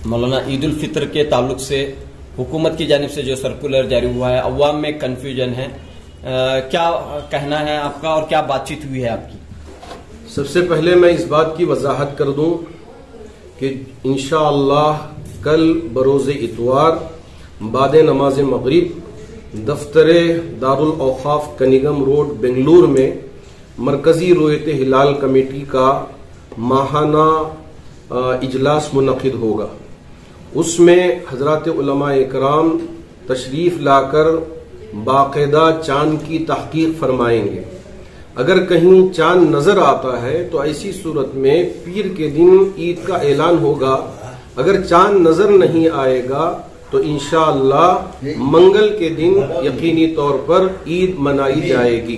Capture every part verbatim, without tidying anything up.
मौलाना ईद उल फितर के ताल्लुक से हुकूमत की जानिब से जो सर्कुलर जारी हुआ है, अवाम में कन्फ्यूजन है, आ, क्या कहना है आपका और क्या बातचीत हुई है आपकी? सबसे पहले मैं इस बात की वजाहत कर दूं कि इंशाअल्लाह कल बरोज़ इतवार बाद नमाज मगरिब दफ्तर दारुल औकाफ कनिगम रोड बेंगलुरु में मरकजी रोयत हिलाल कमेटी का माहाना इजलास मुनक़िद होगा। उसमें हजरात उलमा इकराम तशरीफ लाकर बाकायदा चांद की तहकीक फरमाएंगे। अगर कहीं चांद नजर आता है तो ऐसी सूरत में पीर के दिन ईद का ऐलान होगा। अगर चांद नजर नहीं आएगा तो इंशाअल्लाह मंगल के दिन यकीनी तौर पर ईद मनाई जाएगी।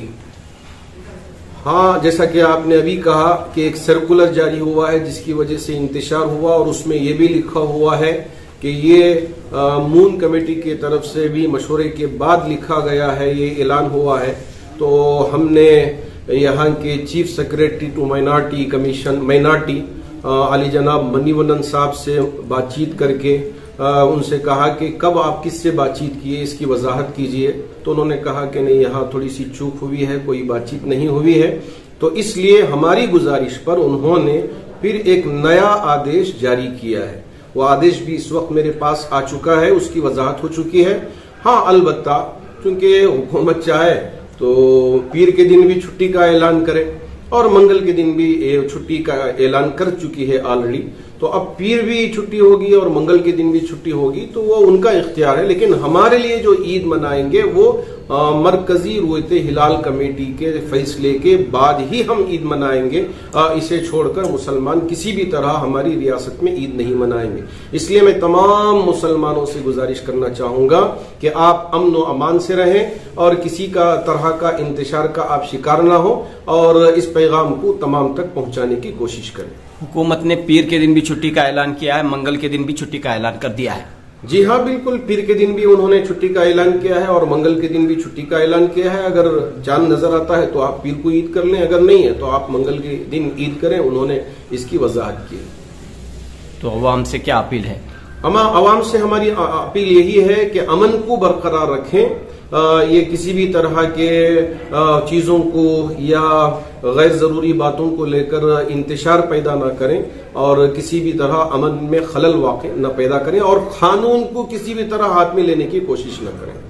हाँ, जैसा कि आपने अभी कहा कि एक सर्कुलर जारी हुआ है जिसकी वजह से इंतशार हुआ और उसमें यह भी लिखा हुआ है कि ये आ, मून कमेटी की तरफ से भी मशवरे के बाद लिखा गया है, ये ऐलान हुआ है। तो हमने यहाँ के chief secretary to minority commission minority Ali जनाब मनीवनन साहब से बातचीत करके आ, उनसे कहा कि कब आप किससे बातचीत किए, इसकी वजाहत कीजिए। तो उन्होंने कहा कि नहीं, यहाँ थोड़ी सी चूक हुई है, कोई बातचीत नहीं हुई है। तो इसलिए हमारी गुजारिश पर उन्होंने फिर एक नया आदेश जारी किया है। वो आदेश भी इस वक्त मेरे पास आ चुका है, उसकी वजाहत हो चुकी है। हाँ, अलबत्ता चूंकि हुकूमत चाहे तो पीर के दिन भी छुट्टी का ऐलान करे और मंगल के दिन भी छुट्टी का ऐलान कर चुकी है ऑलरेडी। तो अब पीर भी छुट्टी होगी और मंगल के दिन भी छुट्टी होगी, तो वो उनका इख्तियार है। लेकिन हमारे लिए जो ईद मनाएंगे वो आ, मरकजी रोयत हिलाल कमेटी के फैसले के बाद ही हम ईद मनाएंगे। आ, इसे छोड़कर मुसलमान किसी भी तरह हमारी रियासत में ईद नहीं मनाएंगे। इसलिए मैं तमाम मुसलमानों से गुजारिश करना चाहूंगा कि आप अमन व अमान से रहें और किसी का तरह का इंतशार का आप शिकार ना हो और इस पैगाम को तमाम तक पहुंचाने की कोशिश करें। हुकूमत ने पीर के दिन भी छुट्टी का ऐलान किया है, मंगल के दिन भी छुट्टी का ऐलान कर दिया है। जी हाँ, बिल्कुल, पीर के दिन भी उन्होंने छुट्टी का ऐलान किया है और मंगल के दिन भी छुट्टी का ऐलान किया है। अगर चांद नजर आता है तो आप पीर को ईद कर लें, अगर नहीं है तो आप मंगल के दिन ईद करें। उन्होंने इसकी वजाहत की। तो अवाम से क्या अपील है? हम अवाम से हमारी अपील यही है कि अमन को बरकरार रखें। आ, ये किसी भी तरह के आ, चीजों को या गैर जरूरी बातों को लेकर इंतशार पैदा ना करें और किसी भी तरह अमन में खलल वाक़ न पैदा करें और कानून को किसी भी तरह हाथ में लेने की कोशिश न करें।